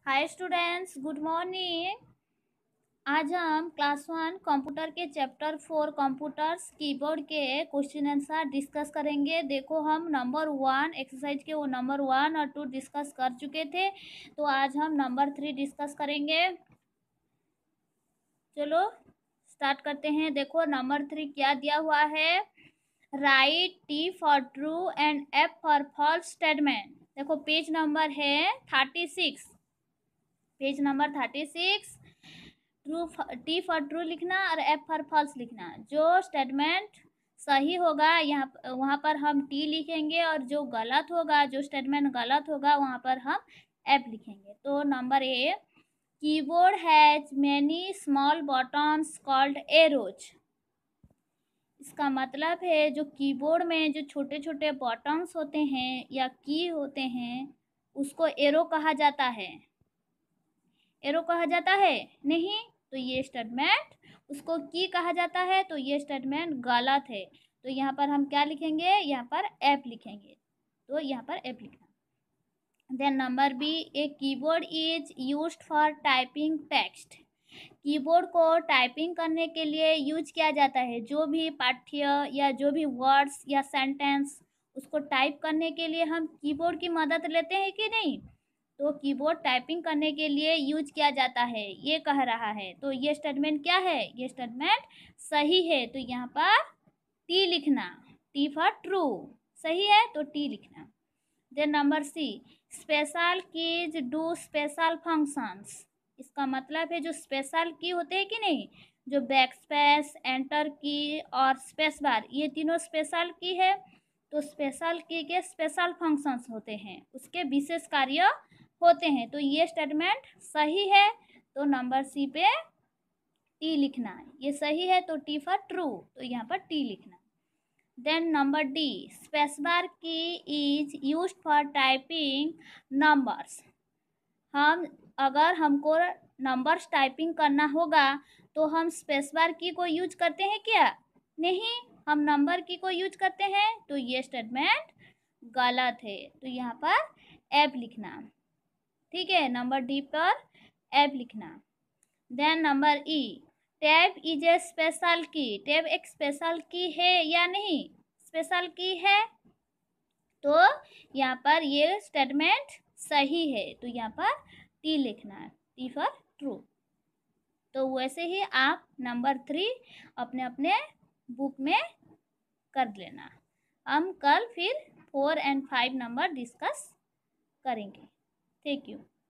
Hi students, good morning. आज हम class 1 computer के चैप्टर 4 कंप्यूटर्स कीबोर्ड के क्वेश्चन आंसर डिस्कस करेंगे। देखो, हम नंबर 1 एक्सरसाइज के वो नंबर 1 और 2 डिस्कस कर चुके थे, तो आज हम नंबर 3 डिस्कस करेंगे। चलो स्टार्ट करते हैं। देखो नंबर 3 क्या दिया हुआ है। Right T for true and F for false statement. देखो पेज नंबर है 36, page number 36। True, T for true लिखना और एफ फॉर फॉल्स लिखना। जो स्टेटमेंट सही होगा यहाँ वहाँ पर हम टी लिखेंगे, और जो गलत होगा, जो स्टेटमेंट गलत होगा, वहाँ पर हम एफ लिखेंगे। तो number A, keyboard has many small buttons called arrows. इसका मतलब है जो कीबोर्ड में जो छोटे छोटे बटन्स होते हैं या की होते हैं, उसको एरो कहा जाता है। एरो कहा जाता है नहीं, तो ये स्टेटमेंट उसको की कहा जाता है, तो ये स्टेटमेंट गलत है। तो यहाँ पर हम क्या लिखेंगे, यहाँ पर एफ लिखेंगे। तो यहाँ पर एफ लिखना। Then number B, a keyboard is used for typing text. Keyboard को टाइपिंग करने के लिए यूज किया जाता है। जो भी पाठ्य या जो भी वर्ड्स या सेंटेंस, उसको टाइप करने के लिए हम कीबोर्ड की मदद लेते हैं कि नहीं। तो कीबोर्ड टाइपिंग करने के लिए यूज किया जाता है, ये कह रहा है। तो ये स्टेटमेंट क्या है, ये स्टेटमेंट सही है। तो यहाँ पर टी लिखना, टी फॉर ट्रू। सही है तो टी लिखना। Then number C, special keys do special functions. इसका मतलब है जो स्पेशल की होते हैं कि नहीं, जो बैक स्पेस, एंटर की और स्पेस बार, ये तीनों स्पेशल की है। तो स्पेशल की के स्पेशल फंक्शंस होते हैं, उसके विशेष कार्य होते हैं। तो ये स्टेटमेंट सही है, तो नंबर सी पे टी लिखना है। ये सही है तो टी फॉर ट्रू, तो यहाँ पर टी लिखना। Then number D, space bar key is used for typing numbers. हम अगर हमको नंबर्स टाइपिंग करना होगा तो हम स्पेस बार की को यूज करते हैं क्या, नहीं, हम नंबर की को यूज करते हैं। तो ये स्टेटमेंट गलत है, तो यहाँ पर एफ लिखना। ठीक है, नंबर डी पर एफ लिखना। Then number E, tab is a special key. Tab एक स्पेशल की है या नहीं, स्पेशल की है। तो यहाँ पर ये स्टेटमेंट सही है, तो यहाँ पर टी लिखना है, टी फॉर ट्रू। तो वैसे ही आप नंबर 3 अपने अपने बुक में कर लेना। हम कल फिर 4 और 5 नंबर डिस्कस करेंगे। Thank you.